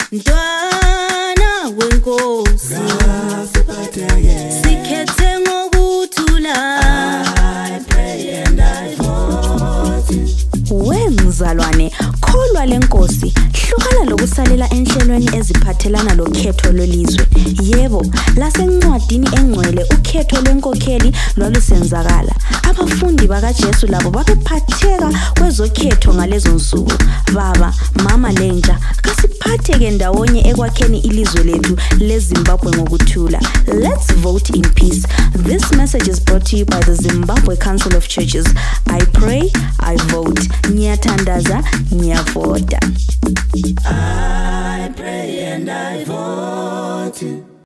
Ntwana wenkosi sikhethe ngokuthula. I pray and I vote. Wemzalwane, kholwa lenkosi, hlukana lokusalela enhlelweni eziphathelana lokhetho lwelizwe. Yebo, lasencwadini engcwele ukhetho lwenkokheli lwalusenzakala. Abafundi bakaJesu labo babephatheka kwezokhetho ngalezo nsuku. Baba, mama lentsha, kasiphatheke ndawonye ekwakheni ilizwe lethu leZimbabwe ngokuthula. Let's vote in peace. This message is brought to you by the Zimbabwe Council of Churches. I pray, I vote. Nyathandaza, nyavota. I pray and I vote.